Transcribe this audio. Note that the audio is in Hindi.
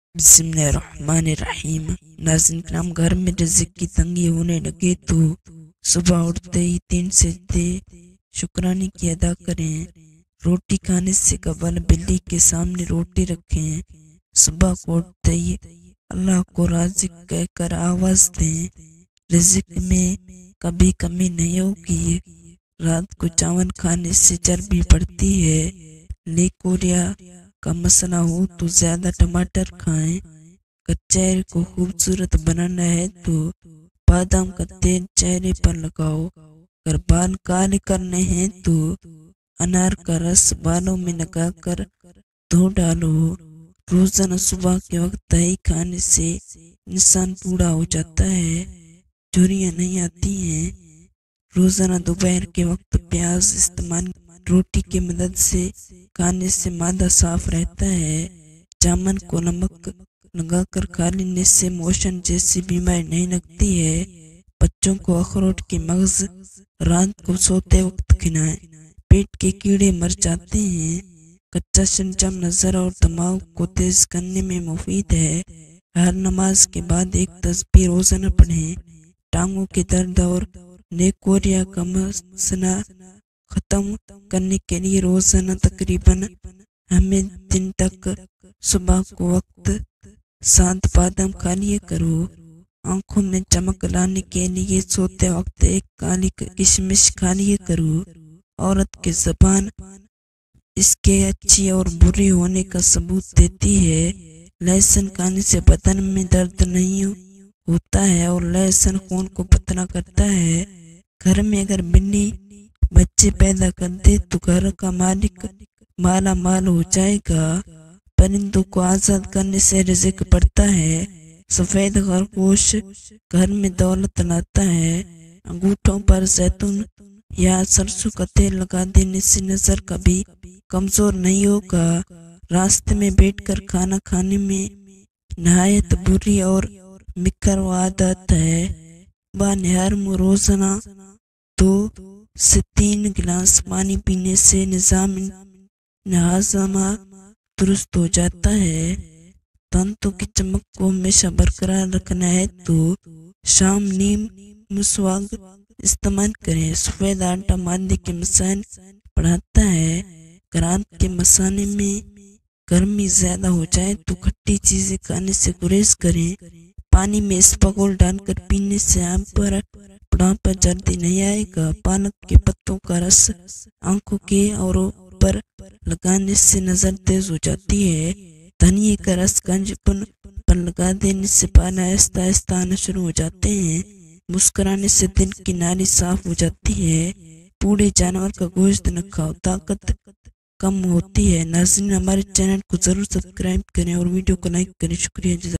बिस्मिल्लाहिर्रहमानिर्रहीम। नाज़रीन किराम, घर में रिज़्क़ की तंगी होने लगे तो सुबह उठते ही 3 सजदे शुक्राने की अदा करें। रोटी खाने से कबल बिल्ली के सामने रोटी रखें। सुबह को उठते ही अल्लाह को राज़िक कहकर आवाज़ दें। रिज़्क़ में कभी कमी नहीं होगी। रात को चावल खाने से चर्बी बढ़ती है। लेकोरिया का मसला हो तो ज्यादा टमाटर खाएं। चेहरे को खूबसूरत बनाना है तो बादाम का तेल चेहरे पर लगाओ। अगर बाल काले करने हैं तो अनार का रस बालों में लगाकर धो डालो। रोजाना सुबह के वक्त दही खाने से इंसान बूढ़ा हो जाता है, झुर्रियां नहीं आती हैं। रोजाना दोपहर के वक्त प्याज इस्तेमाल रोटी की मदद से खाने से मादा साफ रहता है। जामुन को नमक लगाकर खा लेने से मोशन जैसी बीमारी नहीं लगती है। बच्चों को अखरोट के मगज रात को सोते वक्त खिलाएं, पेट के कीड़े मर जाते हैं। कच्चा शलजम नजर और दिमाग को तेज करने में मुफीद है। हर नमाज के बाद एक तस्बीह रोजाना पढ़ें। टांगों के दर्द और लेकोरिया का मसला खत्म करने के लिए रोजाना तकरीबन हमें दिन तक सुबह को वक्त 7 बादाम खा लिया करो। आंखों में चमक लाने के लिए सोते वक्त एक काली किशमिश खा लिया करो। औरत की जबान इसके अच्छी और बुरी होने का सबूत देती है। लहसुन खाने से बदन में दर्द नहीं होता है और लहसुन खून को पतला करता है। घर में अगर बिल्ली बच्चे पैदा कर दे तो घर का मालिक माला माल हो जाएगा। परिंदों को आजाद करने से रिज़्क़ बढ़ता है। सफेद खरगोश घर में दौलत लाता है। अंगूठों पर जैतून या सरसों का तेल लगा देने से नजर कभी कमजोर नहीं होगा। रास्ते में बैठकर खाना खाने में नहायत बुरी और मिकर आदत है। हर रोजाना 2 से 3 गिलास पानी पीने से निजाम हाजमा दुरुस्त हो जाता है। दांतों की चमक को हमेशा बरकरार रखना है तो शाम नीम मुस्वाक इस्तेमाल करें। सफेद आटा मादे के मसाइल बढ़ाता है। रात के मसाने में गर्मी ज्यादा हो जाए तो खट्टी चीजें खाने से गुरेज करें। पानी में इसबगोल डालकर पीने से आम पर बुढ़ापा जल्दी नहीं आएगा। पालक के पत्तों का रस आंखों के और पर लगाने से नजर तेज हो जाती है। धनिए का रस गंजपन पर लगा देने से बाल आहिस्ता आहिस्ता आना शुरू हो जाते हैं। मुस्कुराने से दिल की नाली साफ हो जाती है। बूढ़े जानवर का गोश्त न खाओ, ताकत कम होती है। नाज़रीन, हमारे चैनल को जरूर सब्सक्राइब करें और वीडियो को लाइक करें। शुक्रिया।